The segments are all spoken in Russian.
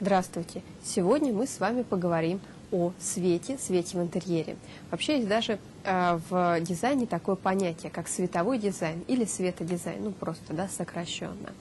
Здравствуйте! Сегодня мы с вами поговорим о свете в интерьере. Вообще есть даже в дизайне такое понятие, как световой дизайн или светодизайн, ну просто, да, сокращенно.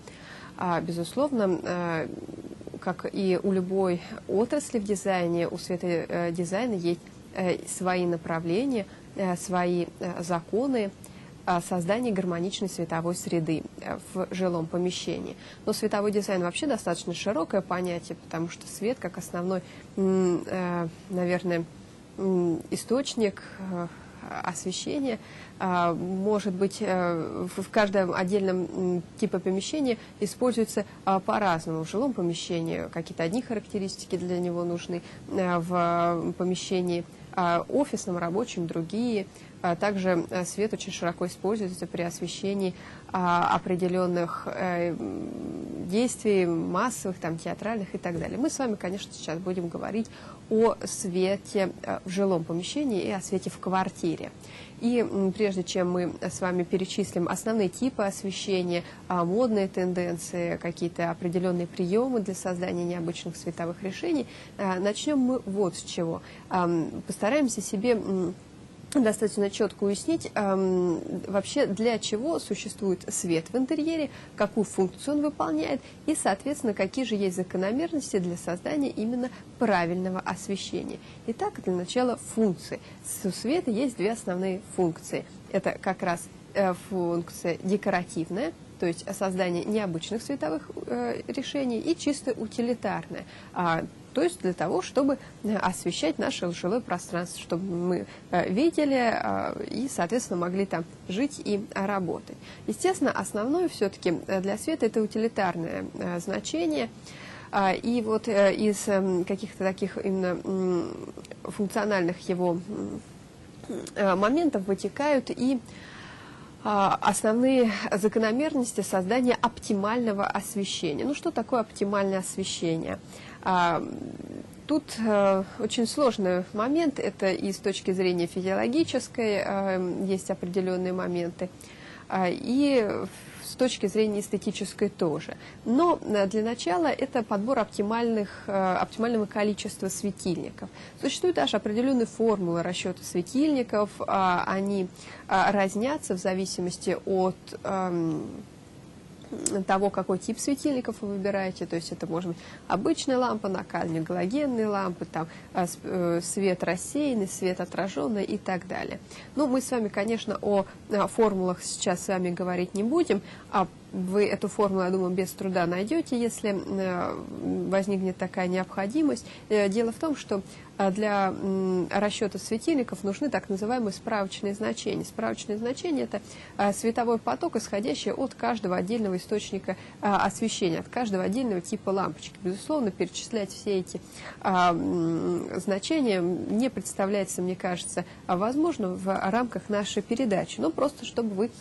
Безусловно, как и у любой отрасли в дизайне, у светодизайна есть свои направления, свои законы создания гармоничной световой среды в жилом помещении. Но световой дизайн вообще достаточно широкое понятие, потому что свет как основной, наверное, источник освещения может быть в каждом отдельном типе помещения используется по-разному. В жилом помещении какие-то одни характеристики для него нужны, в помещении офисном, рабочем другие. Также свет очень широко используется при освещении определенных действий, массовых, там, театральных и так далее. Мы с вами, конечно, сейчас будем говорить о свете в жилом помещении и о свете в квартире. И прежде чем мы с вами перечислим основные типы освещения, модные тенденции, какие-то определенные приемы для создания необычных световых решений, начнем мы вот с чего. Постараемся себе достаточно четко уяснить, вообще для чего существует свет в интерьере, какую функцию он выполняет и, соответственно, какие же есть закономерности для создания именно правильного освещения. Итак, для начала функции. У света есть две основные функции. Это как раз функция декоративная, то есть создание необычных световых решений, и чисто утилитарная, то есть для того, чтобы освещать наше жилое пространство, чтобы мы видели и, соответственно, могли там жить и работать. Естественно, основное все-таки для света это утилитарное значение. И вот из каких-то таких именно функциональных его моментов вытекают и основные закономерности создания оптимального освещения. Ну, что такое оптимальное освещение? Тут очень сложный момент, это и с точки зрения физиологической есть определенные моменты, и с точки зрения эстетической тоже. Но для начала это подбор оптимального количества светильников. Существуют даже определенные формулы расчета светильников, они разнятся в зависимости от того, какой тип светильников вы выбираете, то есть это может быть обычная лампа, накальня, галогенные лампы, там, свет рассеянный, свет отраженный и так далее. Но мы с вами, конечно, о формулах сейчас с вами говорить не будем, вы эту формулу, я думаю, без труда найдете, если возникнет такая необходимость. Дело в том, что для расчета светильников нужны так называемые справочные значения. Справочные значения – это световой поток, исходящий от каждого отдельного источника освещения, от каждого отдельного типа лампочки. Безусловно, перечислять все эти значения не представляется, мне кажется, возможным в рамках нашей передачи. Но просто чтобы вы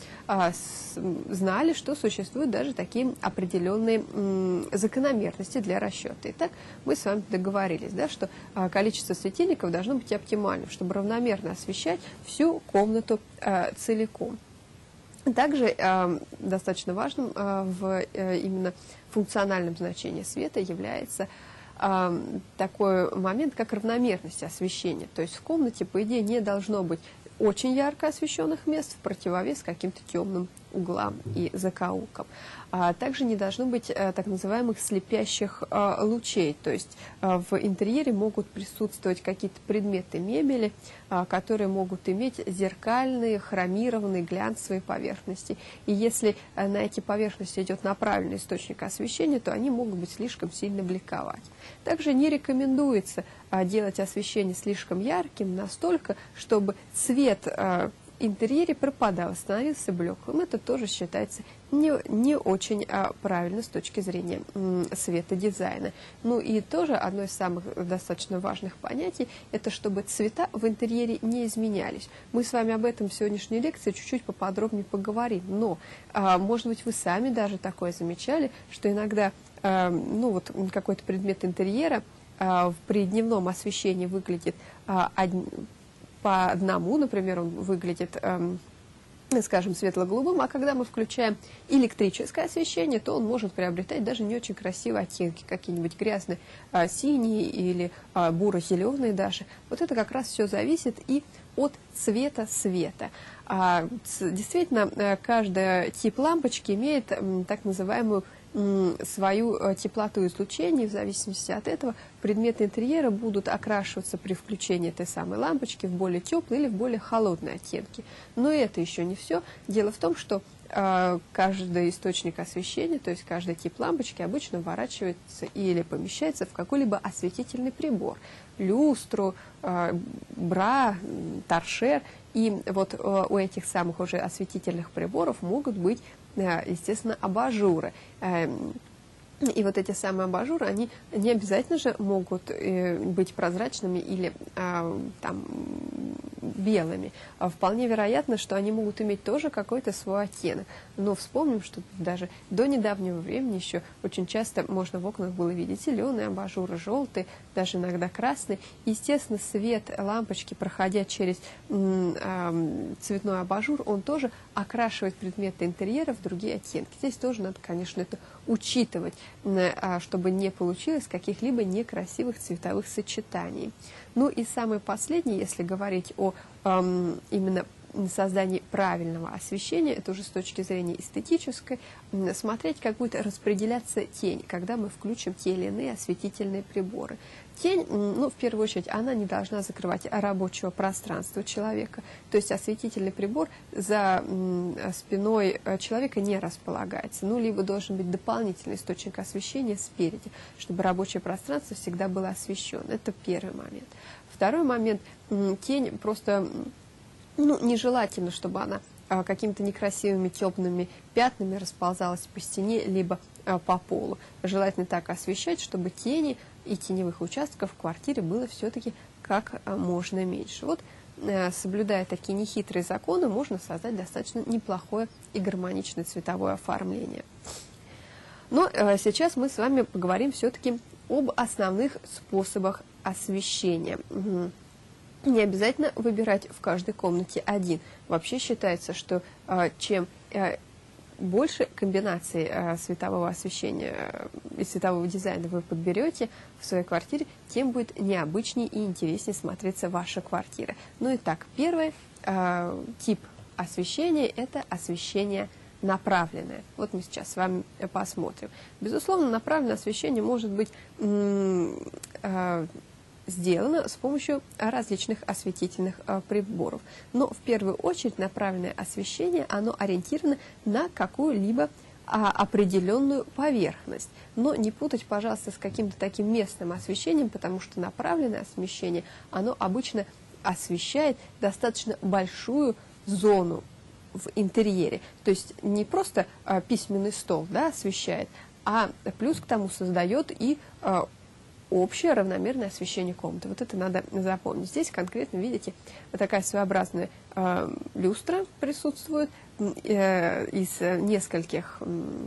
знали, что существуют даже такие определенные закономерности для расчета. Итак, мы с вами договорились, да, что количество светильников должно быть оптимальным, чтобы равномерно освещать всю комнату целиком. Также достаточно важным в именно функциональном значении света является такой момент, как равномерность освещения. То есть в комнате, по идее, не должно быть очень ярко освещенных мест в противовес каким-то темным углам и закоулкам. Также не должно быть так называемых слепящих лучей, то есть в интерьере могут присутствовать какие-то предметы мебели, которые могут иметь зеркальные, хромированные, глянцевые поверхности. И если на эти поверхности идет направленный источник освещения, то они могут быть слишком сильно бликовать. Также не рекомендуется делать освещение слишком ярким настолько, чтобы цвет интерьере пропадал, становился блеклым. Это тоже считается не очень правильно с точки зрения светодизайна. Ну и тоже одно из самых достаточно важных понятий – это чтобы цвета в интерьере не изменялись. Мы с вами об этом в сегодняшней лекции чуть-чуть поподробнее поговорим. Но, может быть, вы сами даже такое замечали, что иногда ну, вот, какой-то предмет интерьера при дневном освещении выглядит по одному, например, он выглядит скажем, светло-голубым, а когда мы включаем электрическое освещение, то он может приобретать даже не очень красивые оттенки, какие-нибудь грязные синие или буро-зеленые даже. Вот это как раз все зависит и от цвета света. Действительно, каждый тип лампочки имеет так называемую свою теплоту излучения, и в зависимости от этого предметы интерьера будут окрашиваться при включении этой самой лампочки в более теплые или в более холодные оттенки. Но это еще не все. Дело в том, что каждый источник освещения, то есть каждый тип лампочки обычно вворачивается или помещается в какой-либо осветительный прибор. Люстру, бра, торшер. И вот у этих самых уже осветительных приборов могут быть, естественно, абажуры. И вот эти самые абажуры, они не обязательно же могут быть прозрачными или там белыми. Вполне вероятно, что они могут иметь тоже какой-то свой оттенок. Но вспомним, что даже до недавнего времени еще очень часто можно в окнах было видеть зеленые абажуры, желтые, даже иногда красные. Естественно, свет лампочки, проходя через цветной абажур, он тоже окрашивает предметы интерьера в другие оттенки. Здесь тоже надо, конечно, это учитывать, чтобы не получилось каких-либо некрасивых цветовых сочетаний. Ну и самое последнее, если говорить о именно создании правильного освещения, это уже с точки зрения эстетической, смотреть, как будет распределяться тень, когда мы включим те или иные осветительные приборы. Тень, в первую очередь, она не должна закрывать рабочего пространства человека, то есть осветительный прибор за спиной человека не располагается, либо должен быть дополнительный источник освещения спереди, чтобы рабочее пространство всегда было освещено. Это первый момент. Второй момент, тень просто нежелательно, чтобы она какими-то некрасивыми темными пятнами расползалась по стене, либо по полу. Желательно так освещать, чтобы тени и теневых участков в квартире было все-таки как можно меньше. Вот, соблюдая такие нехитрые законы, можно создать достаточно неплохое и гармоничное цветовое оформление. Но сейчас мы с вами поговорим все-таки об основных способах освещения. Не обязательно выбирать в каждой комнате один. Вообще считается, что чем больше комбинаций светового освещения и светового дизайна вы подберете в своей квартире, тем будет необычнее и интереснее смотреться ваша квартира. Ну и так, первый тип освещения – это освещение направленное. Вот мы сейчас с вами посмотрим. Безусловно, направленное освещение может быть сделано с помощью различных осветительных приборов. Но в первую очередь направленное освещение, оно ориентировано на какую-либо определенную поверхность. Но не путать, пожалуйста, с каким-то таким местным освещением, потому что направленное освещение, оно обычно освещает достаточно большую зону в интерьере. То есть не просто письменный стол, освещает, а плюс к тому создает и общее равномерное освещение комнаты. Вот это надо запомнить. Здесь конкретно, видите, вот такая своеобразная люстра присутствует из нескольких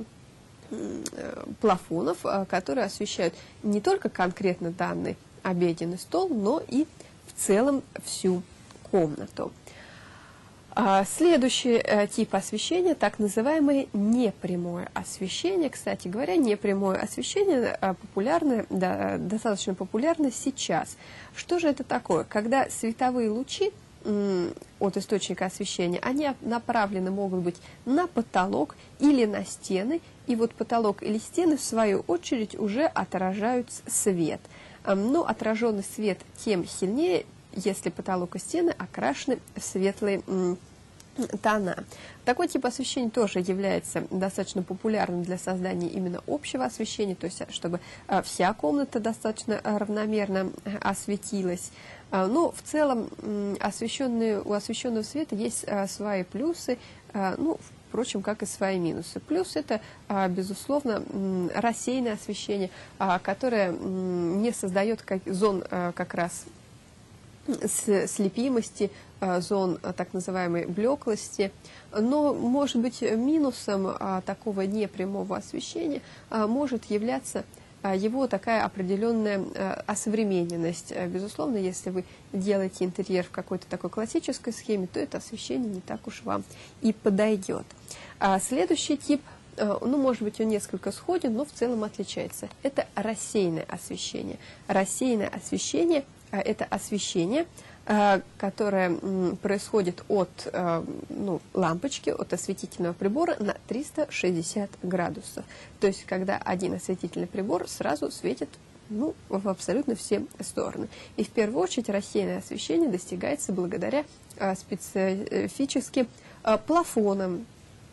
плафонов, которые освещают не только конкретно данный обеденный стол, но и в целом всю комнату. Следующий тип освещения, так называемое непрямое освещение. Кстати говоря, непрямое освещение популярно, достаточно популярно сейчас. Что же это такое? Когда световые лучи от источника освещения, они направлены могут быть на потолок или на стены, и вот потолок или стены, в свою очередь, уже отражают свет. Но отраженный свет тем сильнее, если потолок и стены окрашены в светлые тона. Такой тип освещения тоже является достаточно популярным для создания именно общего освещения, то есть чтобы вся комната достаточно равномерно осветилась. Но в целом у освещенного света есть свои плюсы, впрочем, как и свои минусы. Плюс это, безусловно, рассеянное освещение, которое не создает зон как раз слепимости, зон так называемой блеклости. Но, может быть, минусом такого непрямого освещения может являться его такая определенная осовремененность. Безусловно, если вы делаете интерьер в какой-то такой классической схеме, то это освещение не так уж вам и подойдет. Следующий тип, ну, может быть, он несколько сходен, но в целом отличается. Это рассеянное освещение. Рассеянное освещение – это освещение, которое происходит от лампочки, от осветительного прибора на 360 градусов. То есть, когда один осветительный прибор сразу светит в абсолютно все стороны. И в первую очередь рассеянное освещение достигается благодаря специфическим плафонам,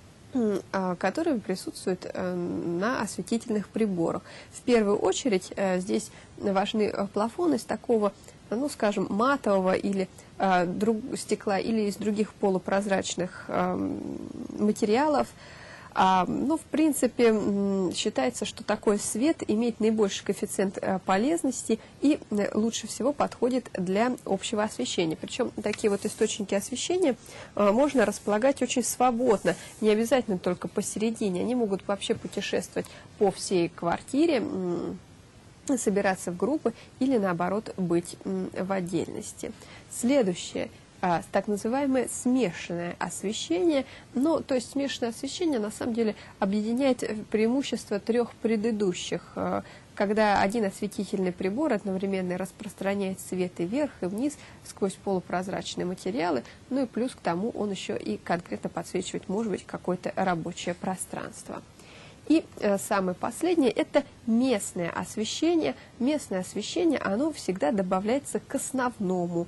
которые присутствуют на осветительных приборах. В первую очередь здесь важны плафоны из такого, ну, скажем, матового или стекла или из других полупрозрачных материалов. Ну, в принципе, считается, что такой свет имеет наибольший коэффициент полезности и лучше всего подходит для общего освещения. Причем такие вот источники освещения можно располагать очень свободно, не обязательно только посередине. Они могут вообще путешествовать по всей квартире, собираться в группы или, наоборот, быть в отдельности. Следующее. Так называемое смешанное освещение. Ну, то есть смешанное освещение на самом деле объединяет преимущества трех предыдущих, когда один осветительный прибор одновременно распространяет свет и вверх, и вниз сквозь полупрозрачные материалы, ну и плюс к тому он еще и конкретно подсвечивает, может быть, какое-то рабочее пространство. И самое последнее – это местное освещение. Местное освещение, оно всегда добавляется к основному.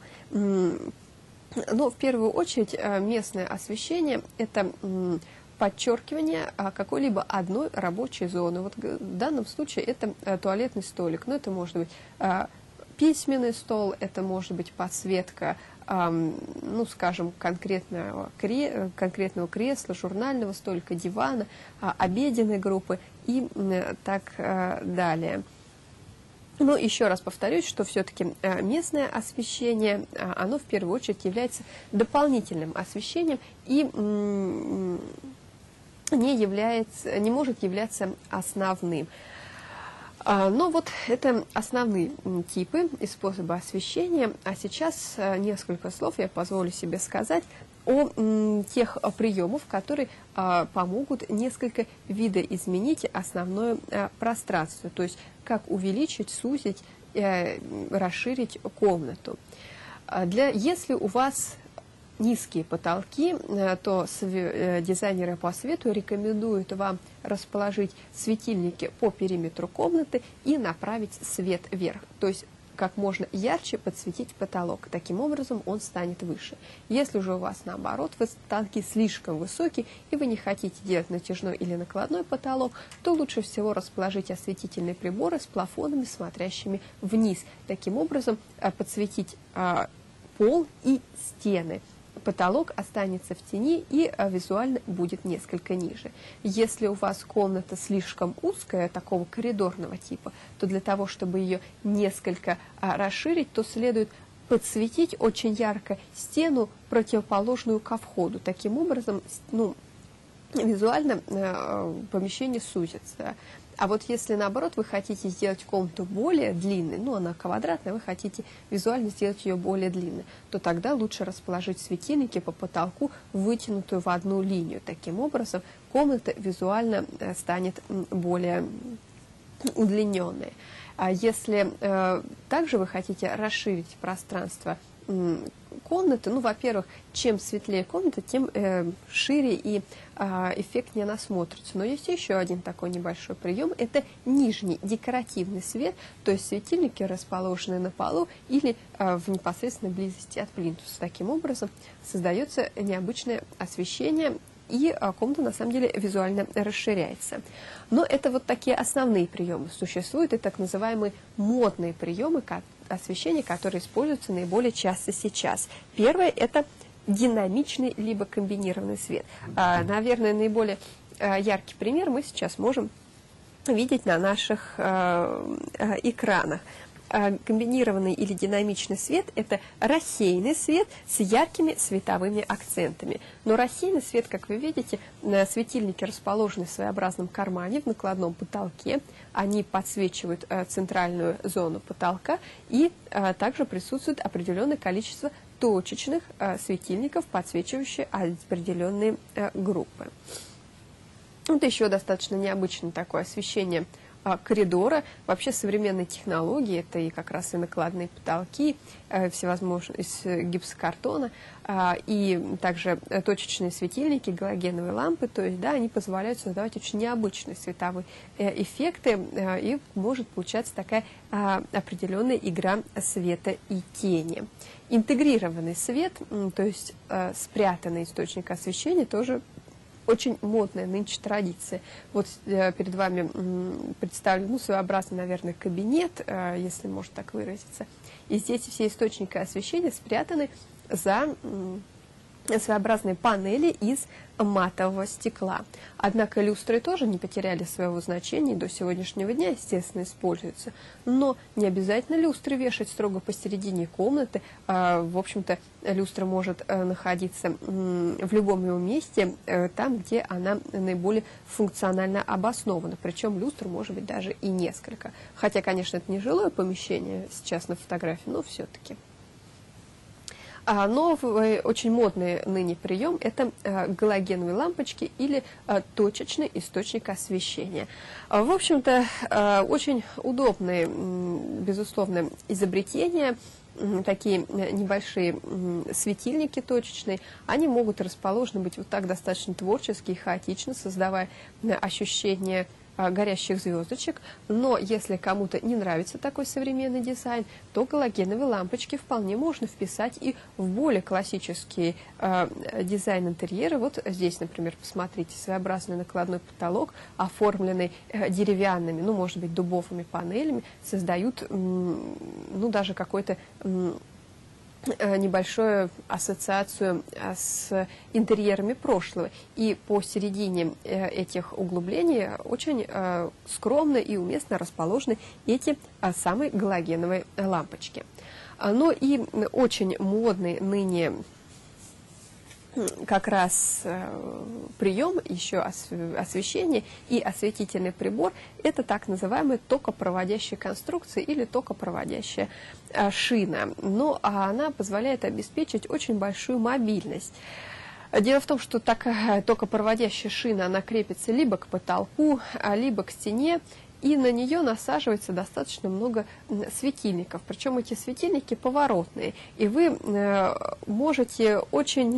Но в первую очередь местное освещение – это подчеркивание какой-либо одной рабочей зоны. Вот в данном случае это туалетный столик, но это может быть письменный стол, это может быть подсветка, ну, скажем, конкретного кресла, журнального столика, дивана, обеденной группы и так далее. Но еще раз повторюсь, что все-таки местное освещение, оно в первую очередь является дополнительным освещением и не может являться основным. Но вот это основные типы и способы освещения. А сейчас несколько слов я позволю себе сказать о тех приемах, которые помогут несколько видоизменить основное пространство, то есть как увеличить, сузить, расширить комнату. Если у вас низкие потолки, то дизайнеры по свету рекомендуют вам расположить светильники по периметру комнаты и направить свет вверх, то есть как можно ярче подсветить потолок. Таким образом он станет выше. Если же у вас наоборот потолки слишком высокие и вы не хотите делать натяжной или накладной потолок, то лучше всего расположить осветительные приборы с плафонами, смотрящими вниз. Таким образом подсветить пол и стены. Потолок останется в тени и визуально будет несколько ниже. Если у вас комната слишком узкая, такого коридорного типа, то для того, чтобы ее несколько расширить, то следует подсветить очень ярко стену, противоположную ко входу. Таким образом, визуально помещение сузится. А вот если, наоборот, вы хотите сделать комнату более длинной, она квадратная, вы хотите визуально сделать ее более длинной, то тогда лучше расположить светильники по потолку, вытянутую в одну линию. Таким образом, комната визуально станет более удлиненной. А если также вы хотите расширить пространство комнаты, во-первых, чем светлее комната, тем шире и эффектнее она смотрится. Но есть еще один такой небольшой прием, это нижний декоративный свет, то есть светильники, расположенные на полу или в непосредственной близости от плинтуса. Таким образом создается необычное освещение, и комната на самом деле визуально расширяется. Но это вот такие основные приемы. Существуют и так называемые модные приемы освещения, которые используются наиболее часто сейчас. Первое – это динамичный либо комбинированный свет. Наверное, наиболее яркий пример мы сейчас можем видеть на наших экранах. комбинированный или динамичный свет – это рассеянный свет с яркими световыми акцентами. Но рассеянный свет, как вы видите, светильники расположены в своеобразном кармане в накладном потолке. Они подсвечивают центральную зону потолка, и также присутствует определенное количество точечных светильников, подсвечивающих определенные группы. Вот еще достаточно необычное такое освещение коридора. Вообще современные технологии, это и как раз и накладные потолки, всевозможные из гипсокартона, и также точечные светильники, галогеновые лампы, то есть, да, они позволяют создавать очень необычные световые эффекты, и может получаться такая определенная игра света и тени. Интегрированный свет, то есть спрятанный источник освещения, тоже очень модная нынче традиция. Вот перед вами представлен своеобразный, наверное, кабинет, если можно так выразиться. И здесь все источники освещения спрятаны за своеобразные панели из матового стекла. Однако люстры тоже не потеряли своего значения и до сегодняшнего дня, естественно, используются. Но не обязательно люстры вешать строго посередине комнаты. В общем-то, люстра может находиться в любом его месте, там, где она наиболее функционально обоснована. Причем люстр может быть даже и несколько. Хотя, конечно, это не жилое помещение сейчас на фотографии, но все-таки. Но очень модный ныне прием – это галогеновые лампочки или точечный источник освещения. В общем-то, очень удобные, безусловно, изобретения. Такие небольшие светильники точечные, они могут расположены быть вот так достаточно творчески и хаотично, создавая ощущение горящих звездочек. Но если кому-то не нравится такой современный дизайн, то галогеновые лампочки вполне можно вписать и в более классический дизайн интерьера. Вот здесь, например, посмотрите, своеобразный накладной потолок, оформленный деревянными, ну, может быть, дубовыми панелями, создают, ну, даже какой-то небольшую ассоциацию с интерьерами прошлого. И посередине этих углублений очень скромно и уместно расположены эти самые галогеновые лампочки. Но и очень модный ныне как раз прием еще освещения и осветительный прибор – это так называемая токопроводящая конструкция или токопроводящая шина. Но она позволяет обеспечить очень большую мобильность. Дело в том, что такая токопроводящая шина, она крепится либо к потолку, либо к стене, и на нее насаживается достаточно много светильников. Причем эти светильники поворотные. И вы можете очень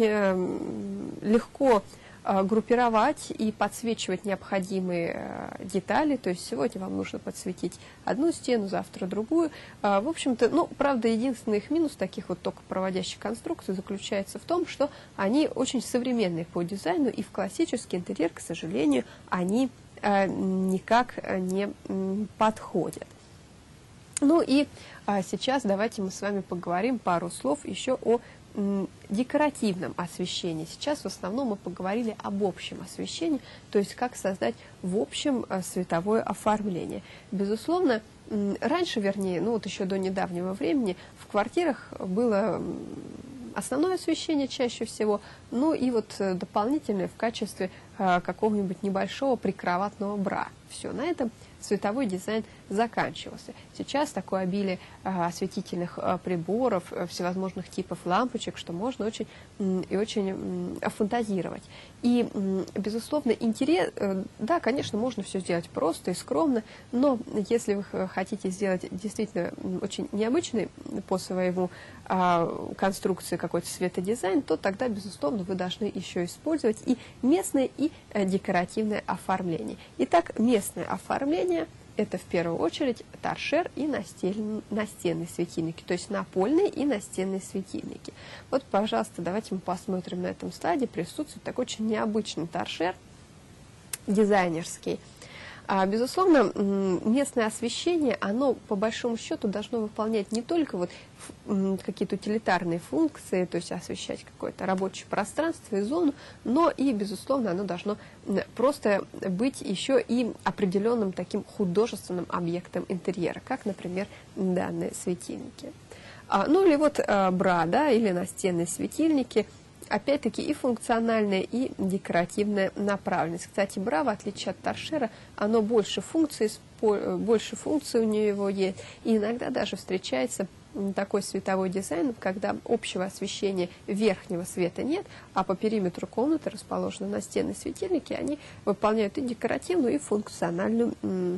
легко группировать и подсвечивать необходимые детали. То есть сегодня вам нужно подсветить одну стену, завтра другую. В общем-то, ну, правда, единственный их минус таких вот токопроводящих конструкций заключается в том, что они очень современные по дизайну, и в классический интерьер, к сожалению, они никак не подходят. Ну и сейчас давайте мы с вами поговорим пару слов еще о декоративном освещении. Сейчас в основном мы поговорили об общем освещении, то есть как создать в общем световое оформление. Безусловно, раньше, вернее, ну вот еще до недавнего времени в квартирах было основное освещение чаще всего, ну и вот дополнительное в качестве какого-нибудь небольшого прикроватного бра. Все, на этом световой дизайн заканчивался. Сейчас такое обилие осветительных приборов, всевозможных типов лампочек, что можно очень и очень фантазировать. И, безусловно, интерес, да, конечно, можно все сделать просто и скромно, но если вы хотите сделать действительно очень необычный по своему конструкции какой-то светодизайн, то тогда, безусловно, вы должны еще использовать и местное, и декоративное оформление. Итак, местное оформление – это в первую очередь торшер и настенные светильники, то есть напольные и настенные светильники. Вот, пожалуйста, давайте мы посмотрим на этом слайде. Присутствует такой очень необычный торшер, дизайнерский. Безусловно, местное освещение, оно по большому счету должно выполнять не только вот какие-то утилитарные функции, то есть освещать какое-то рабочее пространство и зону, но и, безусловно, оно должно просто быть еще и определенным таким художественным объектом интерьера, как, например, данные светильники. Ну или вот бра, да, или настенные светильники. Опять-таки и функциональная, и декоративная направленность. Кстати, бра, в отличие от торшера, оно больше функций у него есть. И иногда даже встречается такой световой дизайн, когда общего освещения верхнего света нет, а по периметру комнаты расположены настенные светильники, они выполняют и декоративную, и функциональную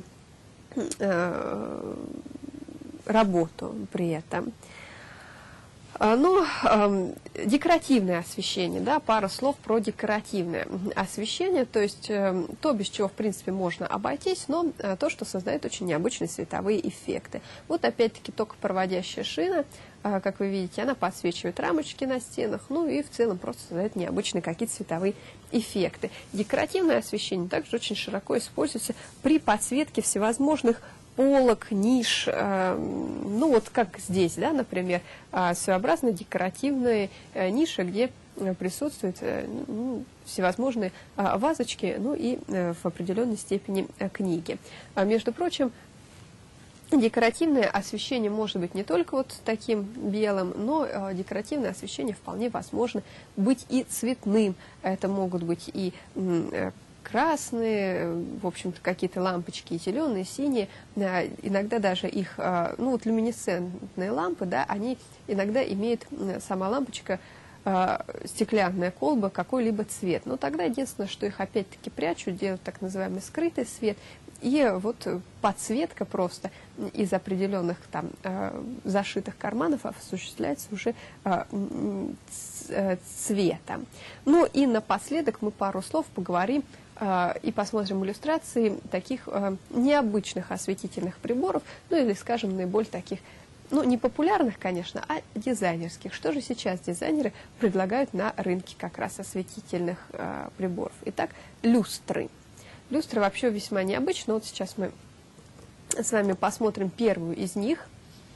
работу при этом. Ну, декоративное освещение, да, пара слов про декоративное освещение, то есть то, без чего, в принципе, можно обойтись, но то, что создает очень необычные световые эффекты. Вот опять-таки токопроводящая шина, как вы видите, она подсвечивает рамочки на стенах, ну и в целом просто создает необычные какие-то световые эффекты. Декоративное освещение также очень широко используется при подсветке всевозможных полок, ниш, ну вот как здесь, да, например, своеобразные декоративные ниши, где присутствуют всевозможные вазочки, ну и в определенной степени книги. Между прочим, декоративное освещение может быть не только вот таким белым, но декоративное освещение вполне возможно быть и цветным. Это могут быть и красные, в общем-то, какие-то лампочки, зеленые, синие, иногда даже их, ну вот люминесцентные лампы, да, они иногда имеют, сама лампочка, стеклянная колба, какой-либо цвет. Но тогда единственное, что их опять-таки прячут, делают так называемый скрытый свет, и вот подсветка просто из определенных там зашитых карманов осуществляется уже цветом. Ну и напоследок мы пару слов поговорим и посмотрим иллюстрации таких необычных осветительных приборов, ну или, скажем, наиболее таких, ну, не популярных, конечно, а дизайнерских. Что же сейчас дизайнеры предлагают на рынке как раз осветительных приборов? Итак, люстры. Люстры вообще весьма необычны. Вот сейчас мы с вами посмотрим первую из них.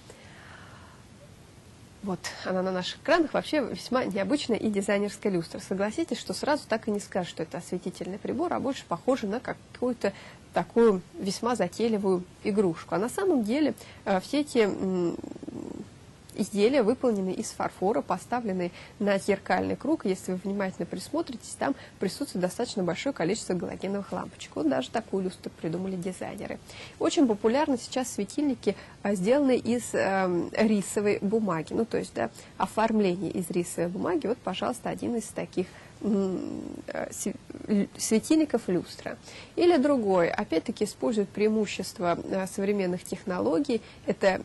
Вот она на наших экранах, вообще весьма необычная и дизайнерская люстра. Согласитесь, что сразу так и не скажешь, что это осветительный прибор, а больше похоже на какую-то такую весьма затейливую игрушку. А на самом деле все эти изделия выполнены из фарфора, поставлены на зеркальный круг. Если вы внимательно присмотритесь, там присутствует достаточно большое количество галогеновых лампочек. Вот даже такую люстру придумали дизайнеры. Очень популярны сейчас светильники, сделанные из рисовой бумаги. Ну, то есть, да, оформление из рисовой бумаги. Вот, пожалуйста, один из таких светильников люстра. Или другой, опять-таки, используют преимущества современных технологий. Это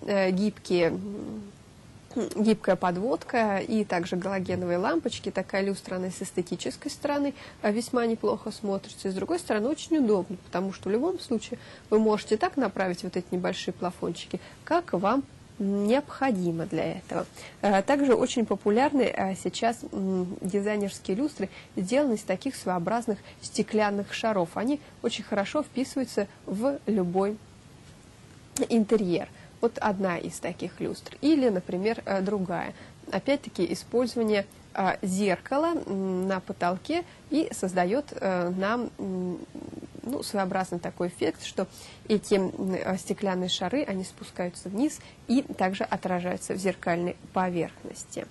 гибкая подводка и также галогеновые лампочки. Такая люстра, она с эстетической стороны весьма неплохо смотрится. И с другой стороны, очень удобно, потому что в любом случае вы можете так направить вот эти небольшие плафончики, как вам необходимо для этого. Также очень популярны сейчас дизайнерские люстры, сделанные из таких своеобразных стеклянных шаров. Они очень хорошо вписываются в любой интерьер. Вот одна из таких люстр. Или, например, другая. Опять-таки, использование зеркала на потолке и создает нам своеобразный такой эффект, что эти стеклянные шары, они спускаются вниз и также отражаются в зеркальной поверхности.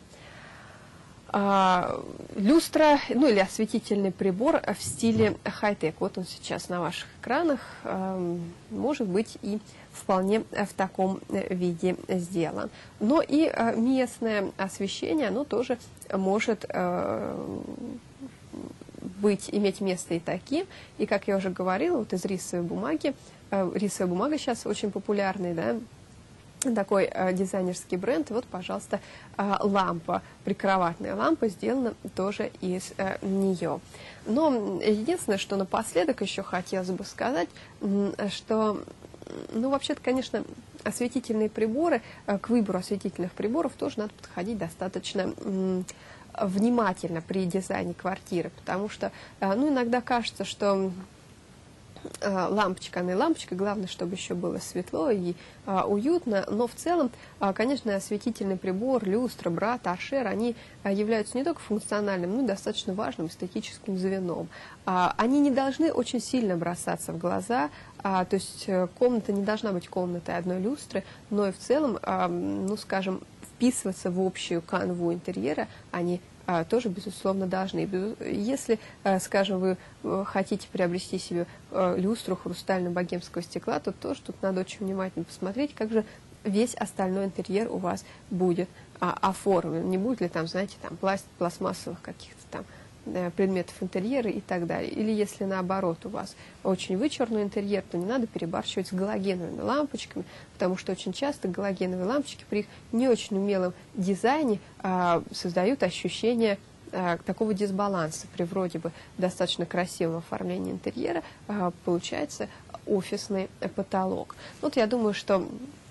Люстра, ну или осветительный прибор в стиле хай-тек. Вот он сейчас на ваших экранах, может быть и вполне в таком виде сделан. Но и местное освещение, оно тоже может иметь место и таким. И, как я уже говорила, вот из рисовой бумаги, рисовая бумага сейчас очень популярный, да, такой дизайнерский бренд. И вот, пожалуйста, лампа, прикроватная лампа, сделана тоже из нее. Но единственное, что напоследок еще хотелось бы сказать, что, ну, вообще-то, конечно, осветительные приборы, к выбору осветительных приборов тоже надо подходить достаточно внимательно при дизайне квартиры, потому что, ну, иногда кажется, что лампочка, она и лампочка, главное, чтобы еще было светло и уютно, но в целом, конечно, осветительный прибор, люстра, бра, торшер, они являются не только функциональным, но и достаточно важным эстетическим звеном. Они не должны очень сильно бросаться в глаза, то есть комната не должна быть комнатой одной люстры, но и в целом, ну, скажем, вписываться в общую канву интерьера они тоже, безусловно, должны. Если, скажем, вы хотите приобрести себе люстру хрустально-богемского стекла, то тоже тут надо очень внимательно посмотреть, как же весь остальной интерьер у вас будет оформлен. Не будет ли там, знаете, там пластмассовых каких-то там предметов интерьера и так далее. Или если наоборот у вас очень вычурный интерьер, то не надо перебарщивать с галогеновыми лампочками, потому что очень часто галогеновые лампочки при их не очень умелом дизайне создают ощущение такого дисбаланса. При вроде бы достаточно красивом оформлении интерьера получается офисный потолок. Вот я думаю, что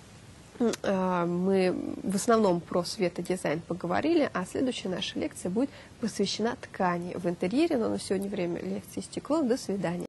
мы в основном про светодизайн поговорили, а следующая наша лекция будет посвящена ткани в интерьере. Но на сегодня время лекции истекло. До свидания.